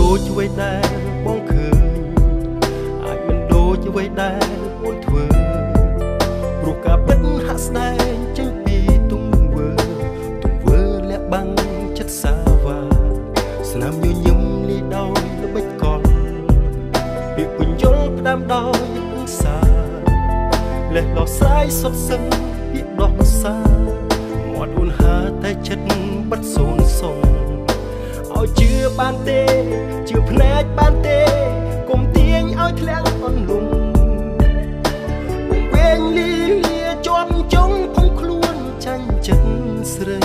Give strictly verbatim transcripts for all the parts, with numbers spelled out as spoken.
ដូចអ្វីដែលបងឃើញអាចមិនដូចអ្វីដែលអូនធ្វើព្រោះការពិតហាក់ស្ដែងចេញពីទង្វើទង្វើលាក់បាំងចិត្តសាវ៉ាស្នាមញញឹមលីដោយល្បិចកលពាក្យពន្យល់ផ្ដាំដោយអង្សាលេះដោះស្រាយសុទ្ធសឹងពាក្យដោះសារមាត់អូនហើតែចិត្តបាត់សូន្យសងឲ្យជឿបានទេជឿភ្នែកបានទេកុំទាញឲ្យធ្លាក់អន់លំវែងលីលាជាប់ចុងភុំខ្លួនចាញ់ចិត្តស្រី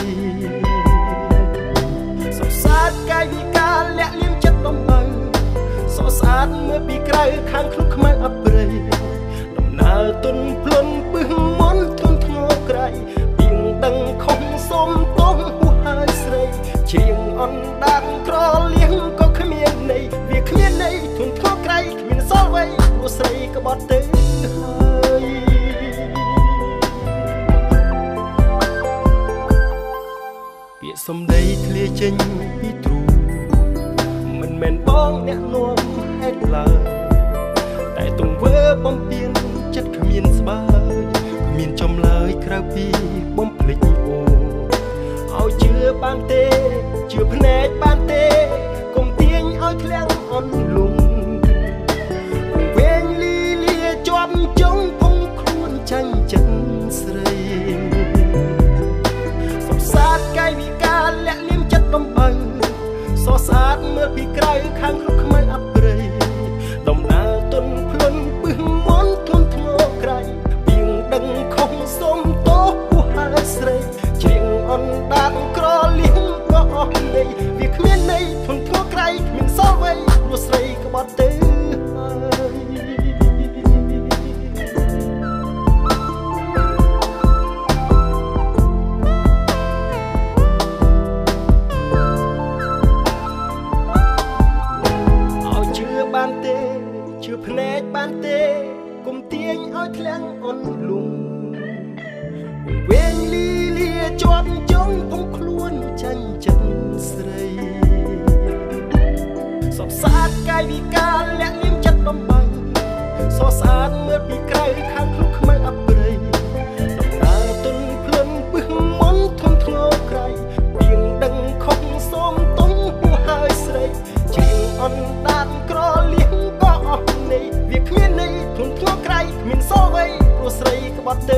សរសើរកាយវិការលាក់លៀមចិត្តដំណៅសរស្អាតមើលពីក្រៅខាងខ្លួនខ្មៅអប្រិយដំណើរទុនភ្លុនពឹសមន់ធន់ធ្ងរក្រៃពីងដឹងខំសុំទោសហួសហើយស្រីជាងអន់ដានក្រលៀងក៏គ្មានន័យវាគ្មានន័យធន់ធ្ងរក្រៃគ្មានសល់អ្វីព្រោះស្រីក៏បាត់ទៅហើយពាក្យសម្ដីធ្លាចេញពីទ្រូមិនមែនបងអ្នកនាំហេតុឡើយតែទង្វើបំពេញចិត្តគ្មានស្បើយគ្មានចំឡើយក្រៅពីបំភ្លេចអូឲ្យជឿបានទេជឿភ្នែកបានទេកុំទាញឲ្យធ្លាក់អន់លំវែងលីលាជាប់ចុងភុំខ្លួនចាញ់ចិត្តស្រីសរសើរកាយវិការលាក់លៀមចិត្តដំបៅសរស្អាតមើលពីក្រៅខាងខ្លួនខ្មៅអប្រិយដំណើរទុនភ្លុនពឹសមន់ធន់ធ្ងរក្រៃពីងដឹងខំសុំទោសពោះហើយស្រីជ្រៀងអន់ដានក្រលៀងក៏អស់ន័យវាគ្មានន័យធន់ធ្ងរក្រៃគ្មានសល់អ្វីព្រោះស្រីក៏បាត់ទៅបានទេជឿភ្នែកបានទេកុំទាញឲ្យធ្លាក់អន់លំវែងលីលាជាប់ចុងភុំខ្លួនចាញ់ចិត្តស្រីសរសើរកាយវិការលាក់លៀមចិត្តដំបៅសរស្អាតមើលពីក្រៅខាងខ្លួនខ្មៅអប្រិយដំណើរទុនភ្លុនពឹសមន់ធន់ធ្ងរក្រៃពីងដឹងខំសូមទុំហួសហើយស្រីជាងអន់ដានក្រលៀងក៏អស់ន័យវាគ្មានន័យធន់ធ្ងរក្រៃគ្មានសល់អ្វីព្រោះស្រីក៏បាត់ទៅ